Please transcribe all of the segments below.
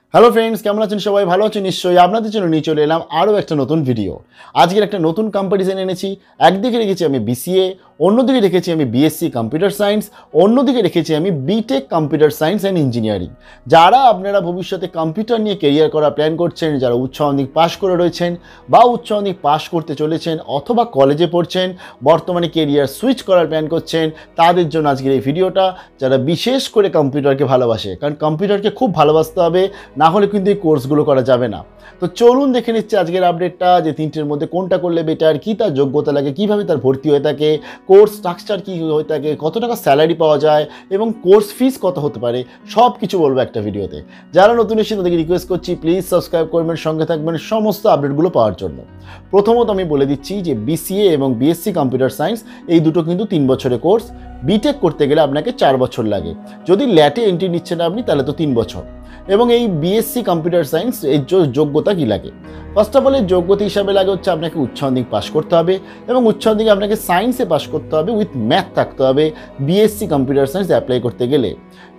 Hello friends, কেমন আছেন সবাই? ভালো আছেন নিশ্চয়ই। আপনাদের জন্য নিয়ে চলে এলাম আরও একটা নতুন ভিডিও। আজকের একটা নতুন কম্পারিজন এনেছি। একদিকে রেখেছি আমি বিসিএ, অন্যদিকে রেখেছি আমি বিএসসি কম্পিউটার সায়েন্স, অন্যদিকে রেখেছি আমি BTech computer science and engineering. যারা আপনারা ভবিষ্যতে কম্পিউটার নিয়ে কেরিয়ার করা প্ল্যান করছেন, যারা উচ্চ মাধ্যমিক পাশ করে রয়েছেন বা উচ্চ মাধ্যমিক পাশ করতে চলেছেন অথবা কলেজে পড়ছেন, বর্তমানে কেরিয়ার সুইচ করার প্ল্যান করছেন, তাদের জন্য আজকের এই ভিডিওটা। যারা বিশেষ করে কম্পিউটারকে ভালোবাসে, কারণ কম্পিউটারকে খুব ভালোবাসতে হবে, না হলে কিন্তু এই কোর্সগুলো করা যাবে না। তো চলুন দেখে নিচ্ছে আজকের আপডেটটা, যে তিনটের মধ্যে কোনটা করলে বেটার, কী তার যোগ্যতা লাগে, কীভাবে তার ভর্তি হয়ে থাকে, কোর্স স্ট্রাকচার কী হয়ে থাকে, কত টাকা স্যালারি পাওয়া যায় এবং কোর্স ফিস কত হতে পারে, সব কিছু বলবো একটা ভিডিওতে। যারা নতুন এসে তাদেরকে রিকোয়েস্ট করছি প্লিজ সাবস্ক্রাইব করবেন, সঙ্গে থাকবেন সমস্ত আপডেটগুলো পাওয়ার জন্য। প্রথমত আমি বলে দিচ্ছি যে বিসিএ এবং বিএসসি কম্পিউটার সায়েন্স এই দুটো কিন্তু 3 বছরের কোর্স। বিটেক করতে গেলে আপনাকে 4 বছর লাগে। যদি ল্যাটে এন্ট্রি নিচ্ছেন আপনি, তাহলে তো 3 বছর। এবং এই বিএসসি কম্পিউটার সায়েন্স এর যোগ্যতা কী লাগে? ফার্স্ট অফ অল এর যোগ্যতা হিসাবে লাগে হচ্ছে আপনাকে উচ্চ মাধ্যমিক পাস করতে হবে, এবং উচ্চ মাধ্যমিকে আপনাকে সায়েন্সে পাস করতে হবে, উইথ ম্যাথ থাকতে হবে বিএসসি কম্পিউটার সায়েন্স অ্যাপ্লাই করতে গেলে।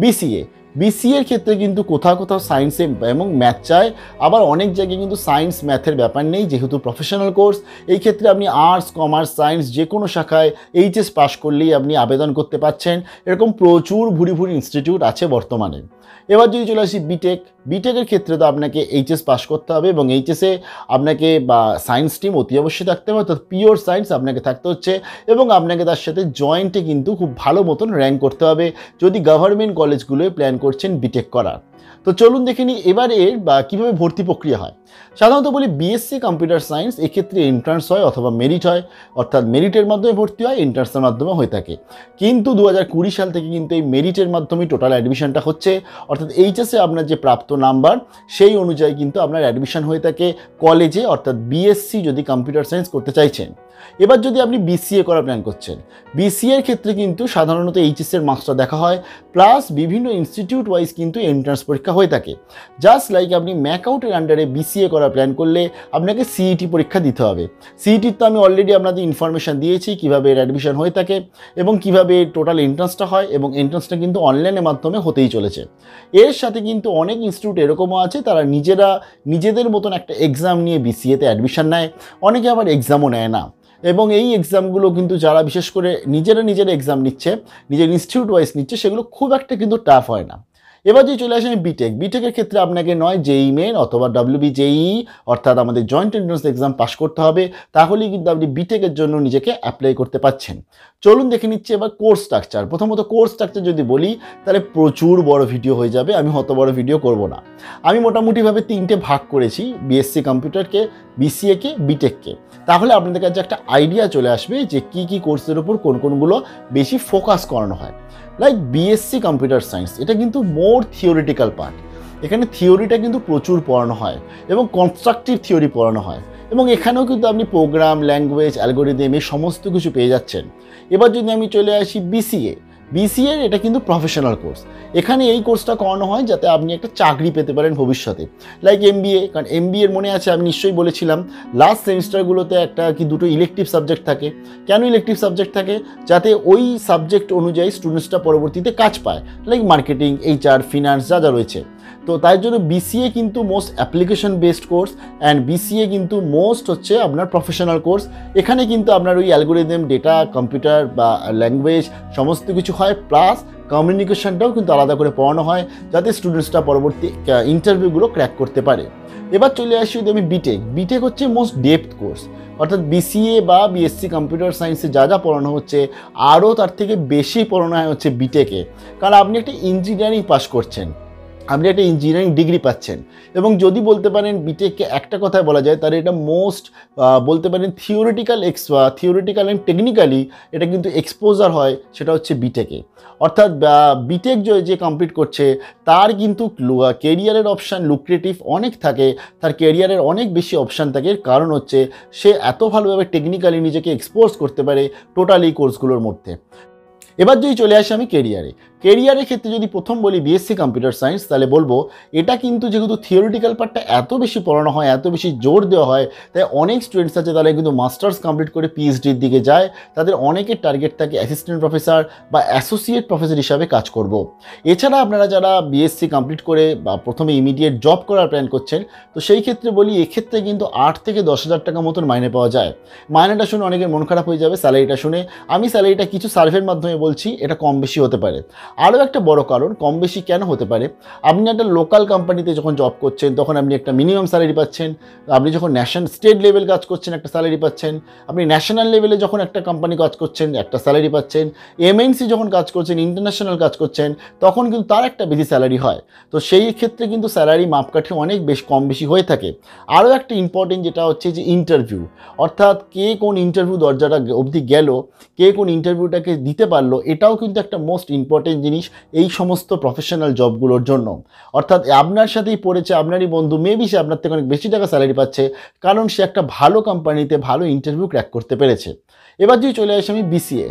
বিসিএর ক্ষেত্রে কিন্তু কোথাও কোথাও সায়েন্সে এবং ম্যাথ চায়, আবার অনেক জায়গায় কিন্তু সায়েন্স ম্যাথের ব্যাপার নেই, যেহেতু প্রফেশনাল কোর্স। এই ক্ষেত্রে আপনি আর্টস, কমার্স, সায়েন্স যে কোনো শাখায় এইচএস পাস করলেই আপনি আবেদন করতে পারছেন। এরকম প্রচুর ভুরি ইনস্টিটিউট আছে বর্তমানে। এবার যদি চলে আসি বিটেকের ক্ষেত্রে তো আপনাকে এইচএস পাস করতে হবে, এবং এইচএসে আপনাকে বা সায়েন্স টিম অতি অবশ্যই থাকতে হবে, অর্থাৎ পিওর সায়েন্স আপনাকে থাকতে হচ্ছে, এবং আপনাকে তার সাথে জয়েন্টে কিন্তু খুব ভালো মতন র্যাঙ্ক করতে হবে যদি গভর্নমেন্ট কলেজগুলোয় প্ল্যান করছেন বিটেক করার। তো চলুন দেখে নিই এবারে কীভাবে ভর্তি প্রক্রিয়া হয়। সাধারণত বলি বিএসসি কম্পিউটার সায়েন্স এক্ষেত্রে এন্ট্রান্স হয় অথবা মেরিট হয়, অর্থাৎ মেরিটের মাধ্যমে ভর্তি হয়, এন্ট্রান্সের মাধ্যমে হয়ে থাকে। কিন্তু 2020 সাল থেকে কিন্তু এই মেরিটের মাধ্যমে টোটাল অ্যাডমিশনটা হচ্ছে, অর্থাৎ এইচএসে আপনার যে প্রাপ্ত নাম্বার সেই অনুযায়ী কিন্তু আপনার অ্যাডমিশন হয়ে থাকে কলেজে, অর্থাৎ বিএসসি যদি কম্পিউটার সায়েন্স করতে চাইছেন। এবার যদি আপনি বিসিএ করার প্ল্যান করছেন, বিসিএর ক্ষেত্রে কিন্তু সাধারণত এইচএসের মার্কসটা দেখা হয়, প্লাস বিভিন্ন ইনস্টিটিউট ওয়াইজ কিন্তু এন্ট্রান্স পরীক্ষা হয়ে থাকে। জাস্ট লাইক আপনি ম্যাকআউটের আন্ডারে বিসিএ করার প্ল্যান করলে আপনাকে সিইটি পরীক্ষা দিতে হবে। সিইটির তো আমি অলরেডি আপনাদের ইনফরমেশান দিয়েছি কীভাবে এর অ্যাডমিশন হয়ে থাকে এবং কীভাবে টোটাল এন্ট্রান্সটা হয়, এবং এন্ট্রান্সটা কিন্তু অনলাইনের মাধ্যমে হতেই চলেছে। এর সাথে কিন্তু অনেক ইনস্টিটিউট এরকমও আছে তারা নিজেদের মতন একটা এক্সাম নিয়ে বিসিএতে অ্যাডমিশন নেয়, অনেকে আবার এক্সামও নেয় না। এবং এই এক্সামগুলো কিন্তু যারা বিশেষ করে নিজেরা এক্সাম নিচ্ছে, নিজের ইনস্টিটিউট ওয়াইজ নিচ্ছে, সেগুলো খুব একটা কিন্তু টাফ হয় না। এবার যদি চলে আসে আমি বিটেকের ক্ষেত্রে আপনাকে নয় জেই মেন অথবা WBJEE অর্থাৎ আমাদের জয়েন্ট এন্ট্রান্স এক্সাম পাস করতে হবে, তাহলেই কিন্তু আপনি বিটেকের জন্য নিজেকে অ্যাপ্লাই করতে পারছেন। চলুন দেখে নিচ্ছি এবার কোর্স স্ট্রাকচার। প্রথমত কোর্স স্ট্রাকচার যদি বলি তাহলে প্রচুর বড় ভিডিও হয়ে যাবে, আমি অত বড় ভিডিও করব না। আমি মোটামুটিভাবে 3টে ভাগ করেছি, বিএসসি কম্পিউটারকে, বিসিএকে, বিটেককে। তাহলে আপনাদের কাছে একটা আইডিয়া চলে আসবে যে কী কোর্সের উপর কোনগুলো বেশি ফোকাস করানো হয়। লাইক বিএসসি কম্পিউটার সায়েন্স, এটা কিন্তু মোর থিওরিটিক্যাল পার্ট। এখানে থিওরিটা কিন্তু প্রচুর পড়ানো হয় এবং কনস্ট্রাকটিভ থিওরি পড়ানো হয়, এবং এখানেও কিন্তু আপনি প্রোগ্রাম, ল্যাঙ্গুয়েজ, অ্যালগোরিদম এই সমস্ত কিছু পেয়ে যাচ্ছেন। এবার যদি আমি চলে আসি বিসিএর, এটা কিন্তু প্রফেশনাল কোর্স। এখানে এই কোর্সটা করানো হয় যাতে আপনি একটা চাকরি পেতে পারেন ভবিষ্যতে, লাইক এমবিএ। কারণ এমবিএর মনে আছে আমি নিশ্চয়ই বলেছিলাম লাস্ট সেমিস্টারগুলোতে দুটো ইলেকটিভ সাবজেক্ট থাকে। কেন ইলেকটিভ সাবজেক্ট থাকে? যাতে ওই সাবজেক্ট অনুযায়ী স্টুডেন্টসরা পরবর্তীতে কাজ পায়, লাইক মার্কেটিং, HR, ফিনান্স যা রয়েছে। তো তাই জন্য বিসিএ কিন্তু most application based course, and BCA কিন্তু মোস্ট হচ্ছে আপনার প্রফেশনাল কোর্স। এখানে কিন্তু আপনার ওই অ্যালগোরিদম, ডেটা, কম্পিউটার বা ল্যাঙ্গুয়েজ সমস্ত কিছু হয়, প্লাস কমিউনিকেশনটাও কিন্তু আলাদা করে পড়ানো হয় যাতে স্টুডেন্টসরা পরবর্তী ইন্টারভিউগুলো ক্র্যাক করতে পারে। এবার চলে আসি যদি আমি বিটেক হচ্ছে মোস্ট ডেপথ কোর্স, অর্থাৎ বিসিএ বা বিএসসি কম্পিউটার সায়েন্সে যা পড়ানো হচ্ছে আরও তার থেকে বেশি পড়ানো হয় হচ্ছে বিটেকে। কারণ আপনি একটা ইঞ্জিনিয়ারিং পাস করছেন, আপনি একটা ইঞ্জিনিয়ারিং ডিগ্রি পাচ্ছেন, এবং যদি বলতে পারেন বিটেককে একটা কথায় বলা যায় তাহলে এটা মোস্ট বলতে পারেন থিওরিটিক্যাল অ্যান্ড টেকনিক্যালি এটা কিন্তু এক্সপোজার হয়, সেটা হচ্ছে বিটেকে। অর্থাৎ বিটেক যে কমপ্লিট করছে তার কিন্তু কেরিয়ারের অপশান লুক্রেটিভ অনেক থাকে, তার কেরিয়ারের অনেক বেশি অপশান থাকে। কারণ হচ্ছে সে এত ভালোভাবে টেকনিক্যালি নিজেকে এক্সপোজ করতে পারে টোটাল এই কোর্সগুলোর মধ্যে। এবার যদি চলে আসি আমি কেরিয়ারের ক্ষেত্রে যদি প্রথম বলি বিএসসি কম্পিউটার সায়েন্স, তাহলে বলবো এটা কিন্তু যেহেতু থিওরিটিক্যাল পার্টটা এত বেশি পড়ানো হয়, এত বেশি জোর দেওয়া হয়, তাই অনেক স্টুডেন্টস আছে তারা কিন্তু মাস্টার্স কমপ্লিট করে পিএইচডির দিকে যায়। তাদের অনেকের টার্গেট থাকে অ্যাসিস্ট্যান্ট প্রফেসর বা অ্যাসোসিয়েট প্রফেসর হিসাবে কাজ করব। এছাড়া আপনারা যারা বিএসসি কমপ্লিট করে বা প্রথমে ইমিডিয়েট জব করার প্ল্যান করছেন, তো সেই ক্ষেত্রে বলি এক্ষেত্রে কিন্তু 8 থেকে 10,000 টাকা মতন মাইনে পাওয়া যায়। মাইনেটা শুনে অনেকের মন খারাপ হয়ে যাবে স্যালারিটা শুনে। আমি স্যালারিটা কিছু সার্ভের মাধ্যমে বলছি, এটা কম বেশি হতে পারে। আরও একটা বড় কারণ কম বেশি কেন হতে পারে, আপনি একটা লোকাল কোম্পানিতে যখন জব করছেন তখন আপনি একটা মিনিমাম স্যালারি পাচ্ছেন। আপনি যখন স্টেট লেভেল কাজ করছেন একটা স্যালারি পাচ্ছেন। আপনি ন্যাশনাল লেভেলে যখন একটা কোম্পানি কাজ করছেন একটা স্যালারি পাচ্ছেন। এমএনসি যখন কাজ করছেন, ইন্টারন্যাশনাল কাজ করছেন, তখন কিন্তু তার একটা বেশি স্যালারি হয়। তো সেই ক্ষেত্রে কিন্তু স্যালারি মাপকাঠি অনেক বেশ কম বেশি হয়ে থাকে। আরও একটা ইম্পর্টেন্ট যেটা হচ্ছে যে ইন্টারভিউ, অর্থাৎ কে কোন ইন্টারভিউ দরজাটা অবধি গেল, কে কোন ইন্টারভিউটাকে দিতে পারলো, এটাও কিন্তু একটা মোস্ট ইম্পর্টেন্ট জিনিস এই সমস্ত প্রফেশনাল জবগুলোর জন্য। অর্থাৎ আপনার সাথেই পড়েছে আপনারই বন্ধু, মেবি সে আপনার থেকে অনেক বেশি টাকা স্যালারি পাচ্ছে, কারণ সে একটা ভালো কোম্পানিতে ভালো ইন্টারভিউ ক্র্যাক করতে পেরেছে। এবার যদি চলে আসি আমি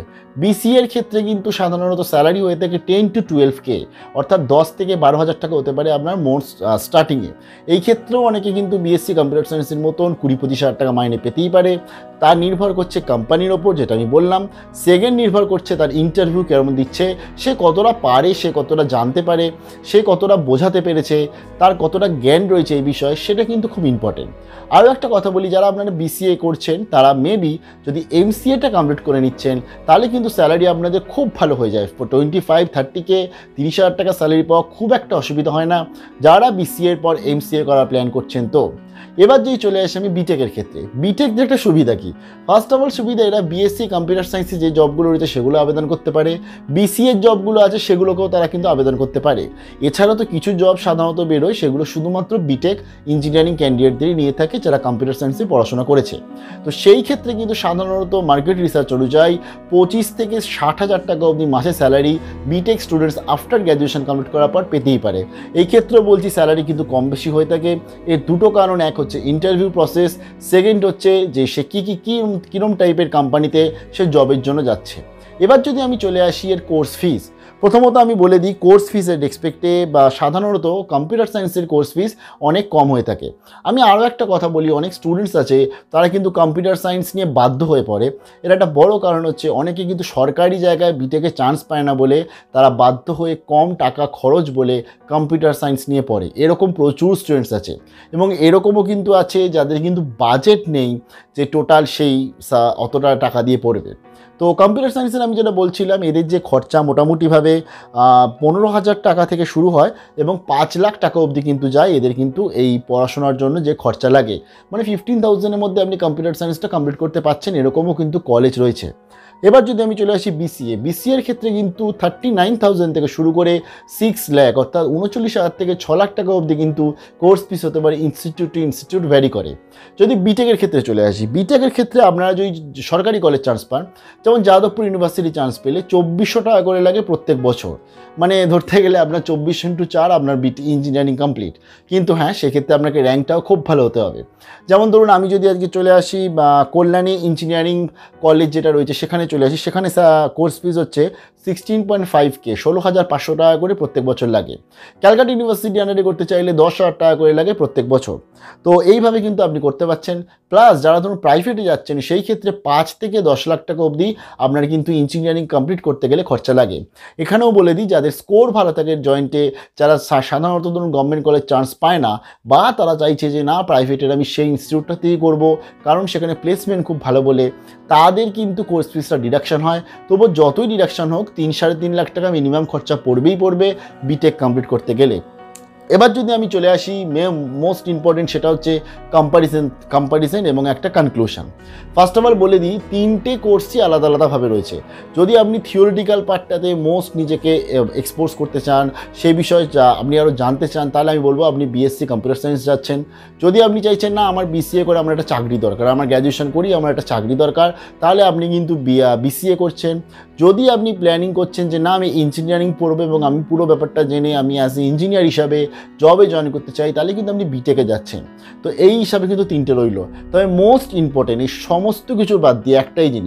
বিসিএর ক্ষেত্রে কিন্তু সাধারণত স্যালারি হয়ে থাকে 10 to 12K, অর্থাৎ 10 থেকে 12,000 টাকা হতে পারে আপনার মোট স্টার্টিংয়ে। এই ক্ষেত্রেও অনেকে কিন্তু বিএসসি কম্পিউটার সায়েন্সের মতন 20-25 হাজার টাকা মাইনে পেতেই পারে। তার নির্ভর করছে কোম্পানির ওপর, যেটা আমি বললাম। সেকেন্ড নির্ভর করছে তার ইন্টারভিউ কেমন দিচ্ছে, সে কতটা পারে, সে কতটা জানতে পারে, সে কতটা বোঝাতে পেরেছে, তার কতটা জ্ঞান রয়েছে এই বিষয়ে, সেটা কিন্তু খুব ইম্পর্টেন্ট। আরও একটা কথা বলি, যারা আপনারা বিসিএ করছেন তারা মেবি যদি এমসিএটা কমপ্লিট করে নিচ্ছেন, তাহলে কিন্তু স্যালারি আপনাদের খুব ভালো হয়ে যায়। 25-30K 30,000 টাকা স্যালারি পাওয়া খুব একটা অসুবিধা হয় না যারা বিসিএর পর এমসিএ করার প্ল্যান করছেন। তো এবার যদি চলে আসি আমি বিটেকের ক্ষেত্রে, বিটেকদের একটা সুবিধা কি, ফার্স্ট অফ অল সুবিধা এরা বিএসসি কম্পিউটার সায়েন্সে যে জবগুলো রয়েছে সেগুলো আবেদন করতে পারে, বিসিএর জবগুলো আছে সেগুলোকেও তারা কিন্তু আবেদন করতে পারে। এছাড়াও তো কিছু জব সাধারণত বেরোয়, সেগুলো শুধুমাত্র বিটেক ইঞ্জিনিয়ারিং ক্যান্ডিডেটদেরই নিয়ে থাকে যারা কম্পিউটার সায়েন্সে পড়াশোনা করেছে। তো সেই ক্ষেত্রে কিন্তু সাধারণত মার্কেট রিসার্চ অনুযায়ী 25 থেকে 60,000 টাকা অবধি মাসে salary BTech students after graduation complete করার পর পেতেই পারে। এই ক্ষেত্রেও বলছি স্যালারি কিন্তু কম বেশি হয়ে থাকে। এর দুটো কারণ, এক হচ্ছে ইন্টারভিউ প্রসেস, সেকেন্ড হচ্ছে যে সে কীরকম টাইপের কোম্পানিতে সে জবের জন্য যাচ্ছে। এবার যদি আমি চলে আসি এর কোর্স ফিস, প্রথমত আমি বলে দিই কোর্স ফিসের রেসপেক্টে বা সাধারণত কম্পিউটার সায়েন্সের কোর্স ফিস অনেক কম হয়ে থাকে। আমি আরও একটা কথা বলি, অনেক স্টুডেন্টস আছে তারা কিন্তু কম্পিউটার সায়েন্স নিয়ে বাধ্য হয়ে পড়ে। এর একটা বড় কারণ হচ্ছে অনেকে কিন্তু সরকারি জায়গায় বিটেকে চান্স পায় না বলে তারা বাধ্য হয়ে কম টাকা খরচ বলে কম্পিউটার সায়েন্স নিয়ে পড়ে। এরকম প্রচুর স্টুডেন্টস আছে, এবং এরকমও কিন্তু আছে যাদের কিন্তু বাজেট নেই যে টোটাল সেই অতটা টাকা দিয়ে পড়বে। তো কম্পিউটার সায়েন্সের আমি যেটা বলছিলাম, এদের যে খরচা মোটামুটিভাবে 15,000 টাকা থেকে শুরু হয় এবং 5 লাখ টাকা অবধি কিন্তু যায় এদের কিন্তু এই পড়াশোনার জন্য যে খরচা লাগে। মানে 15,000-এর মধ্যে আপনি কম্পিউটার সায়েন্সটা কমপ্লিট করতে পারছেন, এরকমও কিন্তু কলেজ রয়েছে। এবার যদি আমি চলে আসি বিসিএর ক্ষেত্রে কিন্তু 39,000 থেকে শুরু করে 6 লাখ, অর্থাৎ 39,000 থেকে 6 লাখ টাকা অবধি কিন্তু কোর্স ফিস হতে পারে। ইনস্টিটিউট টু ইনস্টিটিউট ভ্যারি করে। যদি বিটেকের ক্ষেত্রে চলে আসি, বিটেকের ক্ষেত্রে আপনারা যদি সরকারি কলেজ চান্স পান, যেমন যাদবপুর ইউনিভার্সিটি চান্স পেলে 2,400 টাকা করে লাগে প্রত্যেক বছর। মানে ধরতে গেলে আপনার 24x4 আপনার বিটি ইঞ্জিনিয়ারিং কমপ্লিট। কিন্তু হ্যাঁ, সেক্ষেত্রে আপনাকে র্যাঙ্কটাও খুব ভালো হতে হবে। যেমন ধরুন আমি যদি আজকে চলে আসি বা কল্যাণী ইঞ্জিনিয়ারিং কলেজ যেটা রয়েছে সেখানে চলে আসি, সেখানে কোর্স ফিস হচ্ছে 16.5K 16,500 টাকা করে প্রত্যেক বছর লাগে। ক্যালকাটা ইউনিভার্সিটি আন্ডারে করতে চাইলে 10,000 টাকা করে লাগে প্রত্যেক বছর। তো এইভাবে কিন্তু আপনি করতে পারছেন। প্লাস যারা ধরুন প্রাইভেটে যাচ্ছেন সেই ক্ষেত্রে 5 থেকে 10 লাখ টাকা অবধি আপনার কিন্তু ইঞ্জিনিয়ারিং কমপ্লিট করতে গেলে খরচা লাগে। এখানেও বলে দিই, যাদের স্কোর ভালো থাকে জয়েন্টে, যারা সাধারণত ধরুন গভর্নমেন্ট কলেজ চান্স পায় না, বা তারা চাইছে যে না প্রাইভেটের আমি সেই ইনস্টিটিউটটাতেই করবো কারণ সেখানে প্লেসমেন্ট খুব ভালো বলে, তাদের কিন্তু কোর্স ফিসটা ডিডাকশন হয়। তবু যতই ডিডাকশন হোক 3-3.5 লাখ টাকা মিনিমাম খরচা পড়বেই পড়বে বিটেক কমপ্লিট করতে গেলে। এবার যদি আমি চলে আসি মোস্ট ইম্পর্টেন্ট, সেটা হচ্ছে কম্পারিজন এবং একটা কনক্লুশন। ফার্স্ট অফ অল বলে দিই, 3টে কোর্সই আলাদা আলাদাভাবে রয়েছে। যদি আপনি থিওরিটিক্যাল পার্টটাতে মোস্ট নিজেকে এক্সপোজ করতে চান, সেই বিষয়ে আপনি আরও জানতে চান, তাহলে আমি বলবো আপনি বিএসসি কম্পিউটার সায়েন্স যাচ্ছেন। যদি আপনি চাইছেন না আমার বিসিএ করে আমার একটা চাকরি দরকার, আমার গ্র্যাজুয়েশন করি আমার একটা চাকরি দরকার, তাহলে আপনি কিন্তু বিসিএ করছেন। যদি আপনি প্ল্যানিং করছেন যে না আমি ইঞ্জিনিয়ারিং পড়বো এবং আমি পুরো ব্যাপারটা জেনে আমি অ্যাজ এ ইঞ্জিনিয়ার হিসাবে জবে জয়েন করতে চাই, তাহলে কিন্তু আপনি বিটেকে যাচ্ছেন। তো এই হিসাবে কিন্তু 3টে রইল। তবে মোস্ট ইম্পর্টেন্ট এই সমস্ত কিছু বাদ দিয়ে একটাই জিনিস,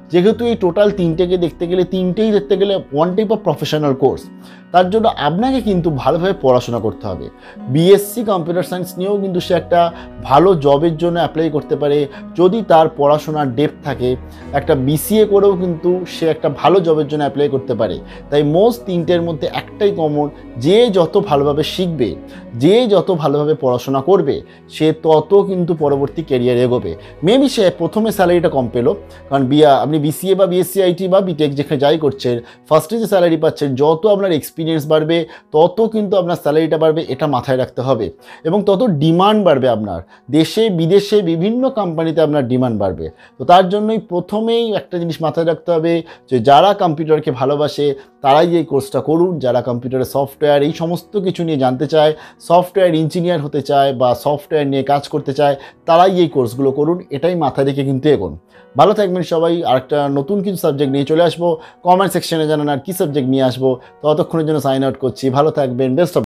যেহেতু এই টোটাল তিনটেকে দেখতে গেলে তিনটেই দেখতে গেলে one type of professional course, তার জন্য আপনাকে কিন্তু ভালোভাবে পড়াশোনা করতে হবে। বিএসসি কম্পিউটার সায়েন্স নিয়েও কিন্তু সে একটা ভালো জবের জন্য অ্যাপ্লাই করতে পারে যদি তার পড়াশোনার ডেপথ থাকে। একটা বিসিএ করেও কিন্তু সে একটা ভালো জবের জন্য অ্যাপ্লাই করতে পারে। তাই মোস্ট তিনটের মধ্যে একটাই কমন, যে যত ভালোভাবে শিখবে, যে যত ভালোভাবে পড়াশোনা করবে, সে তত কিন্তু পরবর্তী ক্যারিয়ার এগোবে। মেবি সে প্রথমে স্যালারিটা কম পেলো, কারণ আপনি বিসিএ বা বিএসসি আইটি বা বিটেক যেখানে যাই করছেন, ফার্স্টে যে স্যালারি পাচ্ছেন, যত আপনার এক্সপিরিয়েন্স বাড়বে তত কিন্তু আপনার স্যালারিটা বাড়বে, এটা মাথায় রাখতে হবে। এবং তত ডিমান্ড বাড়বে আপনার, দেশে বিদেশে বিভিন্ন কোম্পানিতে আপনার ডিমান্ড বাড়বে। তো তার জন্যই প্রথমেই একটা জিনিস মাথায় রাখতে হবে যে যারা কম্পিউটারকে ভালোবাসে তারাই এই কোর্সটা করুন। যারা কম্পিউটারের সফটওয়্যার এই সমস্ত কিছু নিয়ে জানতে চায়, সফটওয়্যার ইঞ্জিনিয়ার হতে চায় বা সফটওয়্যার নিয়ে কাজ করতে চায়, তারাই এই কোর্সগুলো করুন। এটাই মাথায় রেখে কিন্তু এগোন। ভালো থাকবেন সবাই। আরেকটা নতুন কিছু সাবজেক্ট নিয়ে চলে আসবো। কমেন্ট সেকশনে জানান আর কী সাবজেক্ট নিয়ে আসবো। ততক্ষণের জন্য সাইন আউট করছি। ভালো থাকবেন, বেস্ট অফ।